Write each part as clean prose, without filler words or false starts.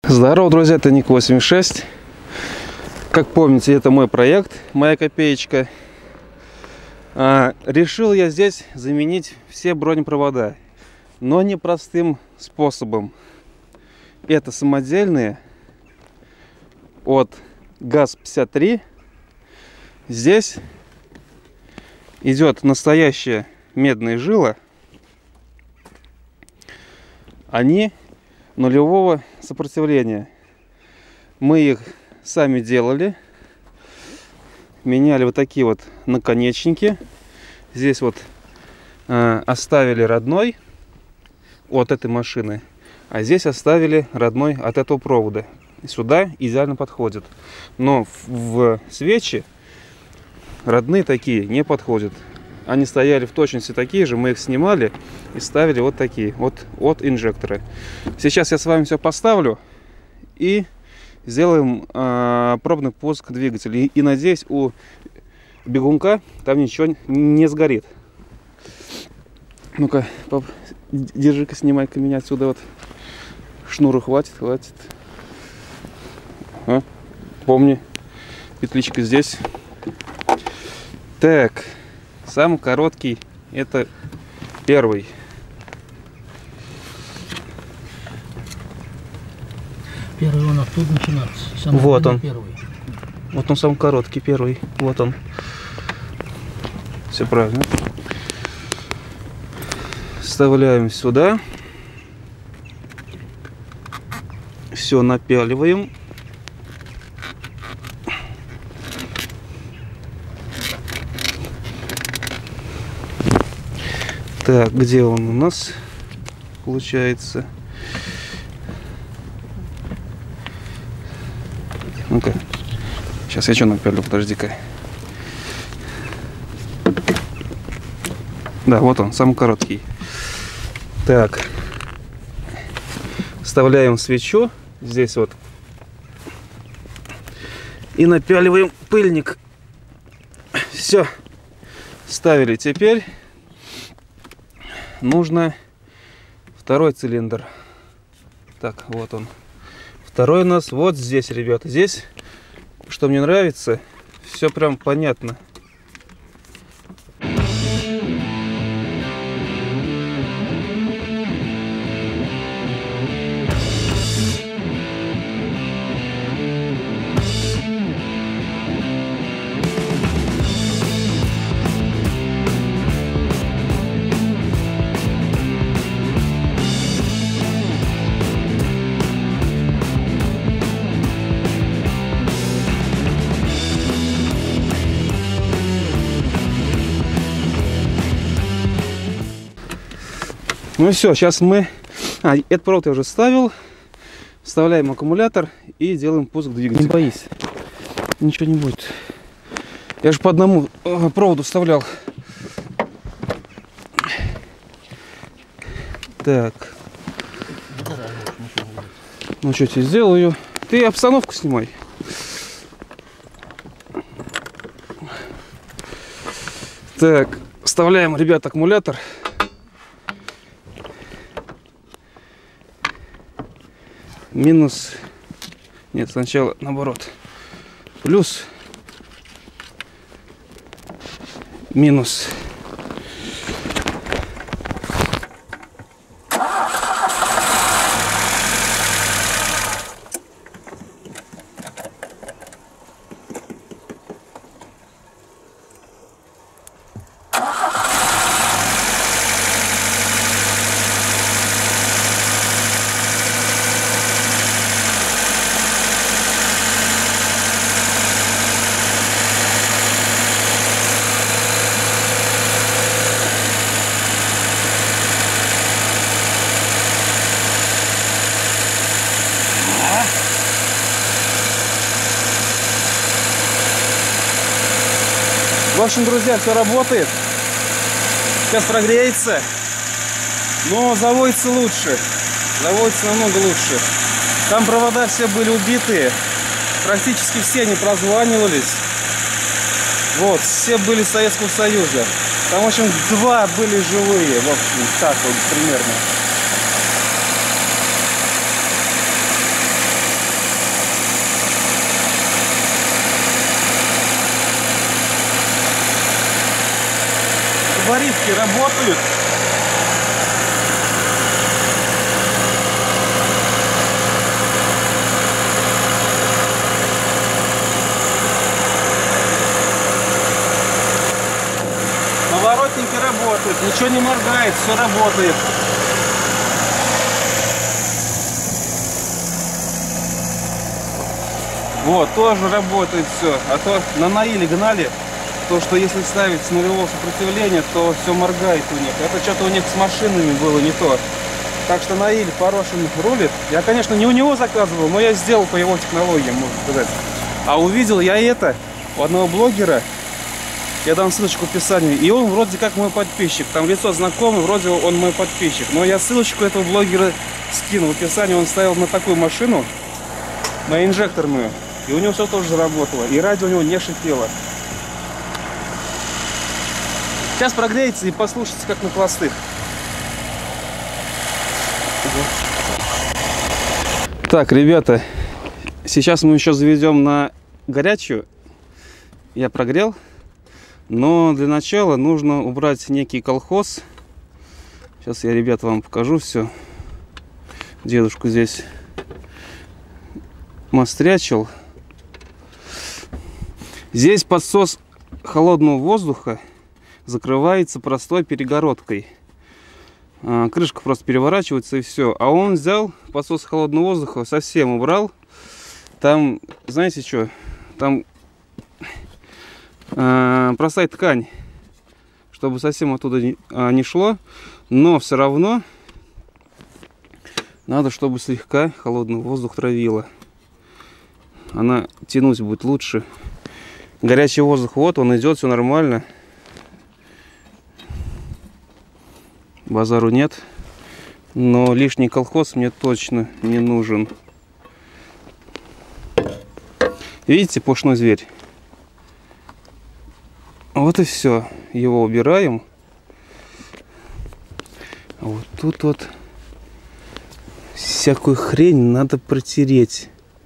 Здорово, друзья, это Ник 86. Как помните, это мой проект, моя копеечка. Решил я здесь заменить все бронепровода, но не простым способом. Это самодельные от ГАЗ-53. Здесь идет настоящая медная жила. Они нулевого сопротивления. Мы их сами делали. Меняли вот такие вот наконечники. Здесь вот оставили родной от этой машины, а здесь оставили родной от этого провода. И сюда идеально подходит. Но в свечи родные такие не подходят. Они стояли в точности такие же, мы их снимали и ставили вот такие, вот от инжектора. Сейчас я с вами все поставлю и сделаем пробный пуск двигателя. И надеюсь, у бегунка там ничего не сгорит. Ну-ка, пап, держи-ка, снимай-ка меня отсюда. Вот шнура хватит. Помни, петличка здесь. Так. Самый короткий это первый. Первый он оттуда начинается. Вот он. Первый. Вот он самый короткий, первый. Вот он. Все правильно. Вставляем сюда. Все напяливаем. Так, где он у нас получается? Ну-ка, сейчас я что напялю, подожди-ка. Да, вот он, самый короткий. Так, вставляем свечу здесь вот и напяливаем пыльник. Все, ставили. Теперь нужно второй цилиндр. Так, вот он. Второй у нас вот здесь, ребята. Здесь, что мне нравится, все прям понятно. Ну все, сейчас мы... этот провод я уже ставил. Вставляем аккумулятор и делаем пуск двигателя. Не боись, ничего не будет. Я же по одному проводу вставлял. Так. Ну что, тебе сделаю. Ты обстановку снимай. Так, вставляем, ребят, аккумулятор. Минус, нет, сначала наоборот, плюс, минус. В общем, друзья, все работает. Сейчас прогреется, но заводится лучше. Заводится намного лучше. Там провода все были убитые. Практически все не прозванивались. Вот, все были Советского Союза. Там, в общем, два были живые. В общем, так вот примерно. фаворитки работают. Поворотники работают, ничего не моргает, все работает. Вот, тоже работает все. А то на Наиле гнали, то что если ставить с нулевого сопротивления, то все моргает у них. Это что-то у них с машинами было не то. Так что Наиль по-хорошему рулит. Я, конечно, не у него заказывал, но я сделал по его технологиям, можно сказать. А увидел я это у одного блогера. Я дам ссылочку в описании. И он вроде как мой подписчик. Там лицо знакомое, вроде он мой подписчик. Но я ссылочку этого блогера скинул в описании. Он ставил на такую машину, на инжекторную. И у него все тоже заработало. И радио у него не шипело. Сейчас прогреется и послушайте, как на холостых. Так, ребята, сейчас мы еще заведем на горячую. Я прогрел. Но для начала нужно убрать некий колхоз. Сейчас я, ребята, вам покажу все. Дедушку здесь мострячил. Здесь подсос холодного воздуха закрывается простой перегородкой. Крышка просто переворачивается и все. А он взял подсос холодного воздуха, совсем убрал. Там, знаете что? Там простая ткань, чтобы совсем оттуда не шло. Но все равно надо, чтобы слегка холодный воздух травило. Она тянуть будет лучше. Горячий воздух, вот он идет, все нормально. Базару нет. Но лишний колхоз мне точно не нужен. Видите, пошлый зверь? Вот и все. Его убираем. А вот тут вот всякую хрень надо протереть.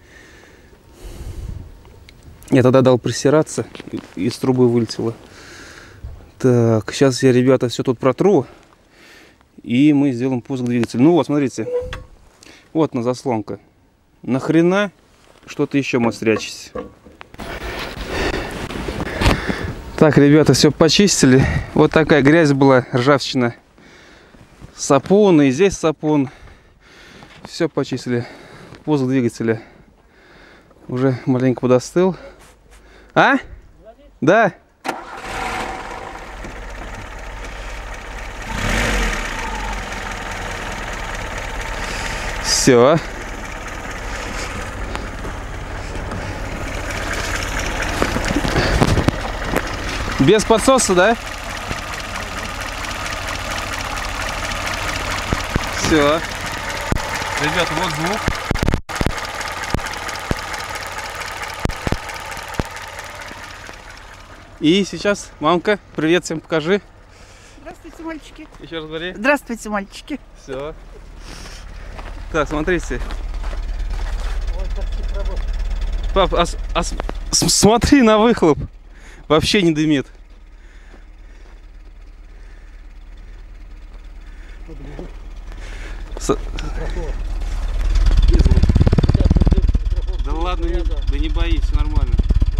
Я тогда дал присираться, из трубы вылетело. Так, сейчас я, ребята, все тут протру. И мы сделаем пуск двигателя. Ну вот, смотрите. Вот на заслонка. Нахрена что-то еще мострячить? Так, ребята, все почистили. Вот такая грязь была, ржавчина. Сапун, и здесь сапун. Все почистили. Пуск двигателя уже маленько подостыл. А? Да. Все. Без подсоса, да? Все. Ребята, вот звук. И сейчас, мамка, привет всем покажи. Здравствуйте, мальчики. Еще раз говори. Здравствуйте, мальчики. Все. Так, смотрите. Пап, смотри на выхлоп. Вообще не дымит. Да ладно, да не боись, все нормально.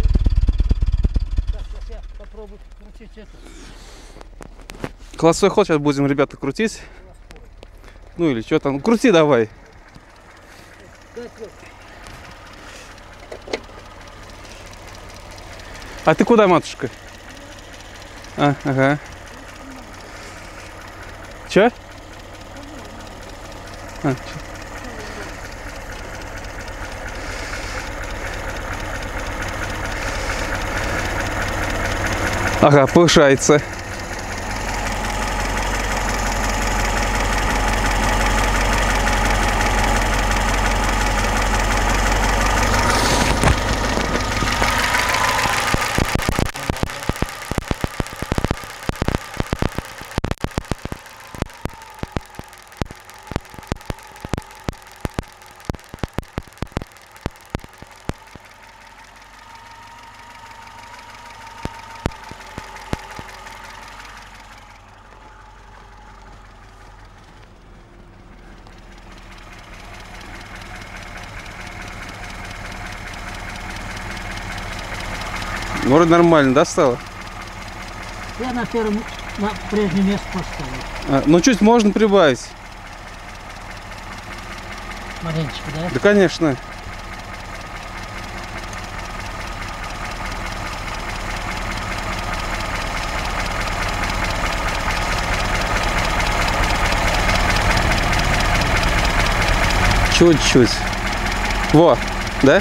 Сейчас я попробую крутить это. Холостой ход сейчас будем, ребята, крутить. Ну или что там, крути давай. А ты куда, матушка? Ага. Че? Чё? Ага, повышается. Ну, вроде нормально, да, стало? Я на прежнее место поставил. Ну, чуть можно прибавить. Маленечко, да? Да, конечно. Чуть-чуть. Во, да?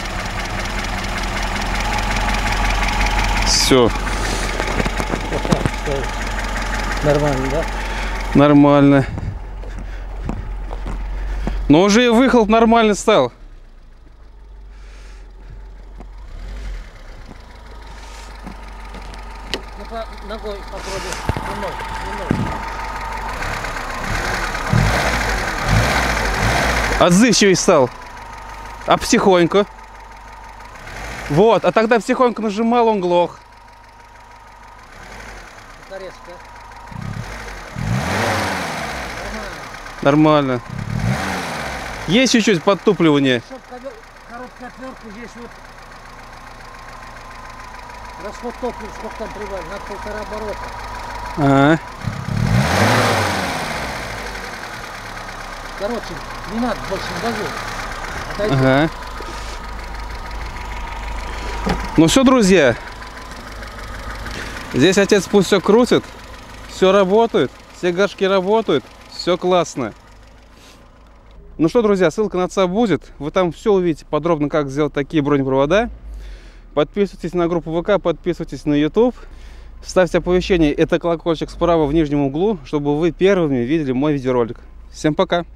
Все, Вот так стоит. Нормально, да? нормально. Но уже и выхлоп нормально стал. Ну-ка, ногой попробуй. Немного. Отзывчивый стал. А потихоньку. Вот, а тогда потихоньку нажимал, он глох. Это резко. Нормально. Есть чуть-чуть подтупливание. Чтоб короткая отвертка здесь вот. Расход топлива, сколько там прибавили? На 1,5 оборота. Ага. Короче, не надо больше не газу. Отойди. Ага. Ну все, друзья. Здесь отец пусть все крутит, все работает, все горшки работают, все классно. Ну что, друзья, ссылка на отца будет. Вы там все увидите подробно, как сделать такие бронепровода. Подписывайтесь на группу ВК, подписывайтесь на YouTube. Ставьте оповещение, это колокольчик справа в нижнем углу, чтобы вы первыми видели мой видеоролик. Всем пока!